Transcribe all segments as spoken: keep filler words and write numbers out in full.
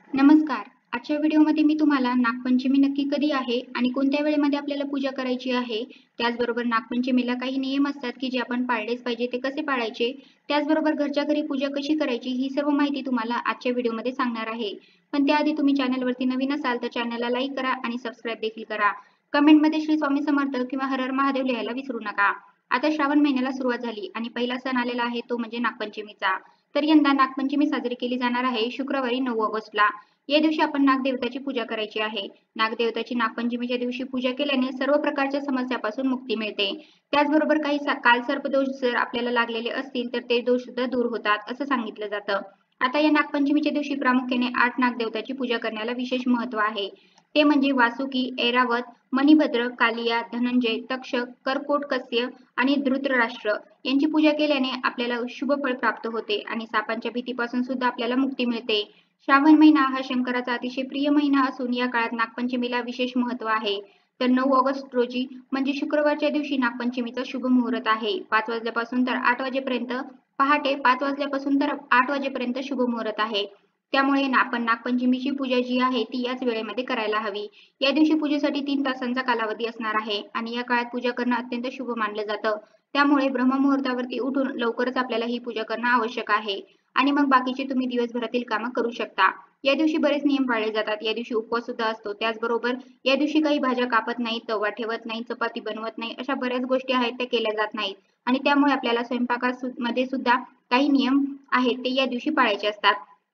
नमस्कार. आजच्या व्हिडिओमध्ये मी तुम्हाला नागपंचमी नक्की कधी आहे आणि कोणत्या वेळेमध्ये आपल्याला पूजा करायची आहे, त्याचबरोबर नागपंचमीला काही नियम असतात की जे आपण पाळलेच पाहिजे, ते कसे पाळायचे, त्याचबरोबर घरच्या घरी पूजा कशी करायची, ही सर्व माहिती तुम्हाला आजच्या व्हिडिओमध्ये सांगणार आहे. पण त्याआधी तुम्ही चॅनलवरती नवीन असाल तर चॅनलला लाईक करा आणि सबस्क्राईब देखील करा. कमेंटमध्ये श्री स्वामी समर्थ किंवा हर हर महादेव लिहायला विसरू नका. आता श्रावण महिन्याला सुरुवात झाली आणि पहिला सण आलेला आहे तो म्हणजे नागपंचमीचा. तर यंदा नागपंचमी साजरी केली जाणार आहे शुक्रवारी नऊ ऑगस्टला. या दिवशी आपण नागदेवताची पूजा करायची आहे. नागदेवताची नागपंचमीच्या दिवशी पूजा केल्याने सर्व प्रकारच्या समस्यापासून मुक्ती मिळते. त्याचबरोबर काही कालसर्पदोष जर आपल्याला लागलेले असतील तर ते दोष सुद्धा दूर होतात असं सांगितलं जातं. आता या नागपंचमीच्या दिवशी प्रामुख्याने आठ नागदेवताची पूजा करण्याला विशेष महत्त्व आहे. ते म्हणजे वासुकी, ऐरावत, मणिभद्र, कालिया, धनंजय, तक्षक, करकोटकस्य आणि धृतराष्ट्र यांची पूजा केल्याने आपल्याला शुभ फळ प्राप्त होते आणि सापांच्या भीतीपासून सुद्धा आपल्याला मुक्ती मिळते. श्रावण महिना हा शंकराचा अतिशय प्रिय महिना असून या काळात नागपंचमीला विशेष महत्त्व आहे. तर नऊ ऑगस्ट रोजी म्हणजे शुक्रवारच्या दिवशी नागपंचमीचा शुभ मुहूर्त आहे. पाच वाजल्यापासून तर आठ वाजेपर्यंत पहाटे पाच वाजल्यापासून तर आठ वाजेपर्यंत शुभ मुहूर्त आहे. त्यामुळे आपण नागपंचमीची पूजा जी आहे ती याच वेळेमध्ये करायला हवी. या दिवशी पूजेसाठी तीन तासांचा कालावधी असणार आहे आणि या काळात पूजा करणं अत्यंत शुभ मानलं जातं. त्यामुळे ब्रह्ममुहूर्तावरती उठून लवकरच आपल्याला ही पूजा करणं आवश्यक आहे. आणि मग बाकीचे तुम्ही दिवसभरातील कामं करू शकता. या दिवशी बरेच नियम पाळले जातात. या दिवशी उपवास सुद्धा असतो. त्याचबरोबर या दिवशी काही भाज्या कापत नाही, तवा ठेवत नाही, चपाती बनवत नाही, अशा बऱ्याच गोष्टी आहेत त्या केल्या जात नाहीत. आणि त्यामुळे आपल्याला स्वयंपाकामध्ये सुद्धा काही नियम आहेत ते या दिवशी पाळायचे असतात.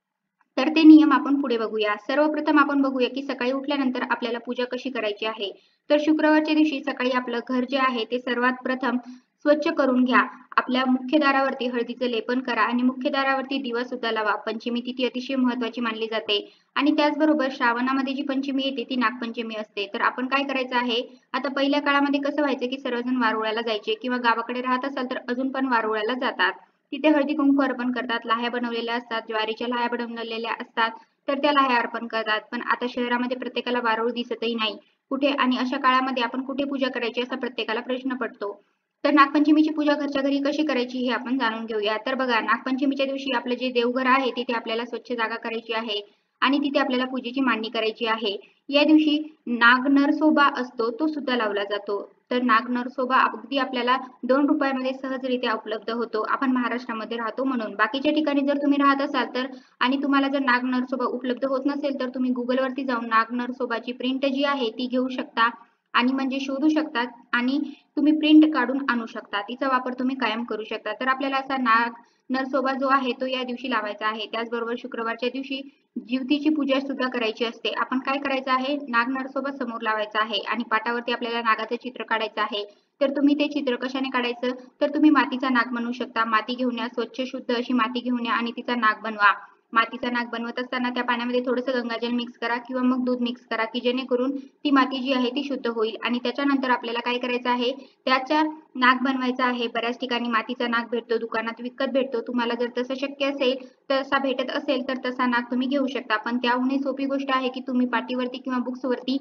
तर ते नियम आपण पुढे बघूया. सर्वप्रथम आपण बघूया की सकाळी उठल्यानंतर आपल्याला पूजा कशी करायची आहे. तर शुक्रवारच्या दिवशी सकाळी आपलं घर जे आहे ते सर्वात प्रथम स्वच्छ करून घ्या. आपल्या मुख्य दारावरती हळदीचे लेपन करा आणि मुख्य दारावरती दिवा सुद्धा लावा. पंचमी तिथी अतिशय महत्त्वाची मानली जाते आणि त्याचबरोबर श्रावणामध्ये जी पंचमी येते ती नागपंचमी असते. तर आपण काय करायचं आहे, आता पहिल्या काळामध्ये कसं व्हायचं की सर्वजण वारुळाला जायचे किंवा गावाकडे राहत असाल तर अजून पण वारुळाला जातात. तिथे हळदी कुंकू अर्पण करतात, लाह्या बनवलेल्या असतात, ज्वारीच्या लाह्या बनवलेल्या असतात, तर त्या लाह्या अर्पण करतात. पण आता शहरामध्ये प्रत्येकाला वारूळ दिसतही नाही कुठे आणि अशा काळामध्ये आपण कुठे पूजा करायची असा प्रत्येकाला प्रश्न पडतो. तर नागपंचमीची पूजा घरच्या घरी कशी करायची हे आपण जाणून घेऊया. तर बघा, नागपंचमीच्या दिवशी आपलं जे देवघर आहे तिथे आपल्याला स्वच्छ जागा करायची आहे आणि तिथे आपल्याला पूजेची मांडणी करायची आहे. या दिवशी नाग नरसोबा असतो तो सुद्धा लावला जातो. तर नाग नरसोबा अगदी आपल्याला दोन रुपयामध्ये सहजरित्या उपलब्ध होतो. आपण महाराष्ट्रामध्ये राहतो म्हणून. बाकीच्या ठिकाणी जर तुम्ही राहत असाल तर आणि तुम्हाला जर नाग नरसोबा उपलब्ध होत नसेल तर तुम्ही गुगलवरती जाऊन नाग नरसोबाची प्रिंट जी आहे ती घेऊ शकता आणि म्हणजे शोधू शकता आणि तुम्ही प्रिंट काढून आणू शकता. तिचा वापर तुम्ही कायम करू शकता. तर आपल्याला असा नाग नरसोबा जो आहे तो या दिवशी लावायचा आहे. त्याचबरोबर शुक्रवारच्या दिवशी जिवतीची पूजा सुद्धा करायची असते. आपण काय करायचं आहे, नाग नरसोबा समोर लावायचा आहे आणि पाटावरती आपल्याला नागाचं चित्र काढायचं आहे. तर तुम्ही ते चित्र कशाने काढायचं, तर तुम्ही मातीचा नाग बनवू शकता. माती घेऊन या, स्वच्छ शुद्ध अशी माती घेऊन या आणि तिचा नाग बनवा. मातीचा नाग बनवत असताना त्या पाण्यामध्ये थोडंसं गंगाजल मिक्स करा किंवा मग दूध मिक्स करा की जेणेकरून ती माती जी आहे ती शुद्ध होईल. आणि त्याच्यानंतर आपल्याला काय करायचं आहे, त्याच्या नाग बनवायचा आहे. बऱ्याच ठिकाणी मातीचा नाग भेटतो, दुकानात विकत भेटतो. तुम्हाला जर तसं शक्य असेल, तसा भेटत असेल तर तसा नाग तुम्ही घेऊ शकता. पण त्याहूनही सोपी गोष्ट आहे की तुम्ही पाटीवरती किंवा बुक्सवरती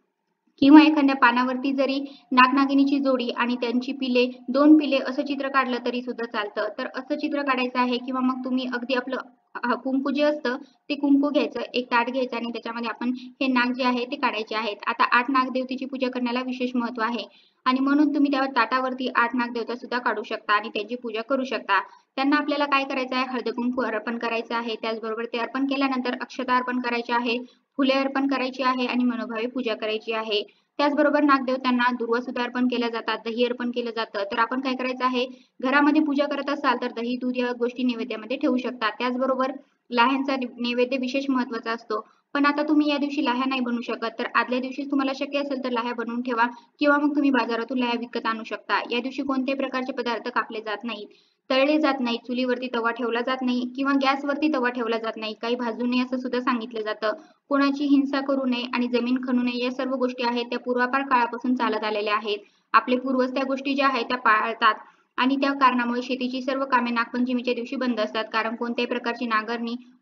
किंवा एखाद्या पानावरती जरी नागनागिनीची जोडी आणि त्यांची पिले, दोन पिले असं चित्र काढलं तरी सुद्धा चालतं. तर असं चित्र काढायचं आहे किंवा मग तुम्ही अगदी आपलं अ, कुंकू जे असतं ते कुंकू घ्यायचं, एक ताट घ्यायचं आणि त्याच्यामध्ये आपण हे नाग जे आहे ते काढायचे आहेत. आता आठ नागदेवतेची पूजा करण्याला विशेष महत्त्व आहे आणि म्हणून तुम्ही त्या ताटावरती आठ नागदेवता सुद्धा काढू शकता आणि त्यांची पूजा करू शकता. त्यांना आपल्याला काय करायचं आहे, हळदी कुंकू अर्पण करायचं आहे. त्याचबरोबर ते अर्पण केल्यानंतर अक्षता अर्पण करायची आहे, फुले अर्पण करायची आहे आणि मनोभावे पूजा करायची आहे. त्याचबरोबर नागदेवतांना दुर्वा सुद्धा अर्पण केल्या जातात, दही अर्पण केलं जातं. तर आपण काय करायचं आहे, घरामध्ये पूजा करत असाल तर दही, दूध या गोष्टी नैवेद्यामध्ये ठेवू शकता. त्याचबरोबर लाह्यांचा नैवेद्य विशेष महत्त्वाचा असतो. पण आता तुम्ही या दिवशी लाह्या नाही बनवू शकत, तर आदल्या दिवशीच तुम्हाला शक्य असेल तर लाह्या बनवून ठेवा किंवा मग तुम्ही बाजारातून लाह्या विकत आणू शकता. या दिवशी कोणत्याही प्रकारचे पदार्थ कापले जात नाहीत, तळले जात नाहीत, चुलीवरती तवा ठेवला जात नाही किंवा गॅसवरती तवा ठेवला जात नाही. काही भाजू नये असं सुद्धा सांगितलं जातं. कोणाची हिंसा करू नये आणि जमीन खणू नये या सर्व गोष्टी आहेत त्या पूर्वापार काळापासून चालत आलेल्या आहेत. आपले पूर्वज त्या गोष्टी ज्या आहेत त्या पाळतात आणि त्या कारणामुळे शेतीची सर्व कामे नागपंचमीच्या दिवशी बंद असतात. कारण कोणत्याही प्रकारची नांगरणी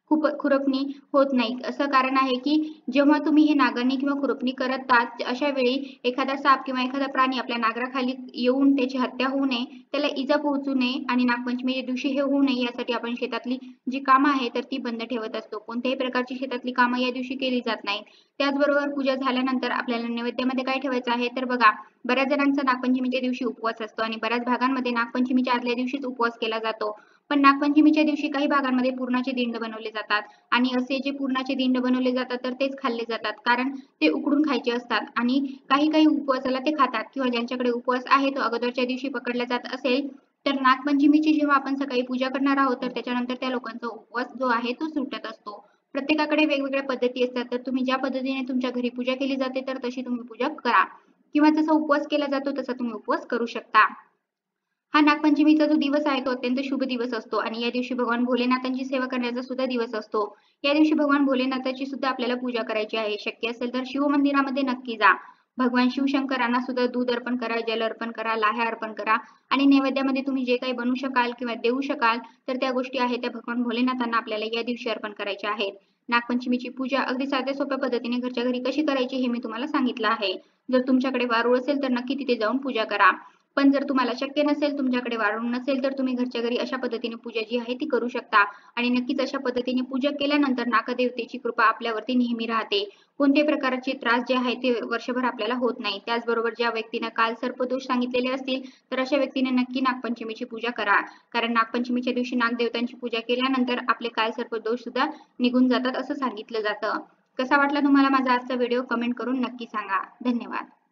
खूप खुरपणी होत नाही. असं कारण आहे की जेव्हा तुम्ही हे नांगरणी किंवा खुरपणी करतात अशा वेळी एखादा साप किंवा एखादा प्राणी आपल्या नांगराखाली येऊन त्याची हत्या होऊ नये, त्याला इजा पोहोचू नये आणि नागपंचमीच्या दिवशी हे होऊ नये यासाठी आपण शेतातली जी कामं आहे तर ती बंद ठेवत असतो. कोणत्याही प्रकारची शेतातली कामं या दिवशी केली जात नाहीत. त्याचबरोबर पूजा झाल्यानंतर आपल्याला नैवेद्यामध्ये काय ठेवायचं आहे तर बघा, बऱ्याच जणांचा नागपंचमीच्या दिवशी उपवास असतो आणि बऱ्याच भागांमध्ये नागपंचमीच्या आदल्या दिवशीच उपवास केला जातो. पण नागपंचमीच्या दिवशी काही भागांमध्ये पुरणाचे दिंड बनवले जातात आणि असे जे पुरणाचे दिंड बनवले जातात तर तेच खाल्ले जातात, कारण ते उकडून खायचे असतात आणि काही काही उपवासाला ते खातात किंवा ज्यांच्याकडे उपवास आहे तो अगोदरच्या दिवशी पकडला जात असेल तर नागपंचमीची जेव्हा आपण सकाळी पूजा करणार आहोत तर त्याच्यानंतर त्या लोकांचा उपवास जो आहे तो सुटत असतो. प्रत्येकाकडे वेगवेगळ्या पद्धती असतात, तर तुम्ही ज्या पद्धतीने तुमच्या घरी पूजा केली जाते तर तशी तुम्ही पूजा करा किंवा जसा उपवास केला जातो तसा तुम्ही उपवास करू शकता. हा नागपंचमीचा जो दिवस आहे तो अत्यंत शुभ दिवस असतो आणि या दिवशी भगवान भोलेनाथांची सेवा करण्याचा सुद्धा दिवस असतो. या दिवशी भगवान भोलेनाथाची सुद्धा आपल्याला पूजा करायची आहे. शक्य असेल तर शिव मंदिरामध्ये नक्की जा. भगवान शिवशंकरांना सुद्धा दूध अर्पण करा, जल अर्पण करा, लाह्या अर्पण करा आणि नैवेद्यामध्ये तुम्ही जे काही बनवू शकाल किंवा देऊ शकाल तर त्या गोष्टी आहेत त्या भगवान भोलेनाथांना आपल्याला या दिवशी अर्पण करायच्या आहेत. नागपंचमीची पूजा अगदी साध्या सोप्या पद्धतीने घरच्या घरी कशी करायची हे मी तुम्हाला सांगितलं आहे. जर तुमच्याकडे वारूळ असेल तर नक्की तिथे जाऊन पूजा करा. पण जर तुम्हाला शक्य नसेल, तुमच्याकडे वारूळ नसेल तर तुम्ही घरच्या घरी अशा पद्धतीने पूजा जी आहे ती करू शकता आणि नक्कीच अशा पद्धतीने पूजा केल्यानंतर नागदेवतेची कृपा आपल्यावरती नेहमी राहते. कोणत्याही प्रकारचे त्रास जे आहे ते वर्षभर आपल्याला होत नाही. त्याचबरोबर ज्या व्यक्तीने काल सर्पदोष सांगितलेले असतील तर अशा व्यक्तीने नक्की नागपंचमीची पूजा करा, कारण नागपंचमीच्या दिवशी नागदेवतांची पूजा केल्यानंतर आपले काल सर्पदोष सुद्धा निघून जातात असं सांगितलं जातं. कसा वाटला तुम्हाला माझा आजचा व्हिडिओ कमेंट करून नक्की सांगा. धन्यवाद.